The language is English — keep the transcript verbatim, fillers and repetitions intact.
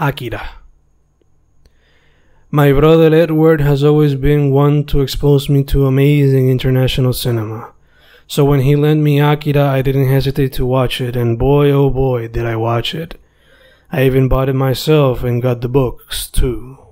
Akira. My brother Edward has always been one to expose me to amazing international cinema. So when he lent me Akira, I didn't hesitate to watch it, and boy oh boy did I watch it. I even bought it myself and got the books too.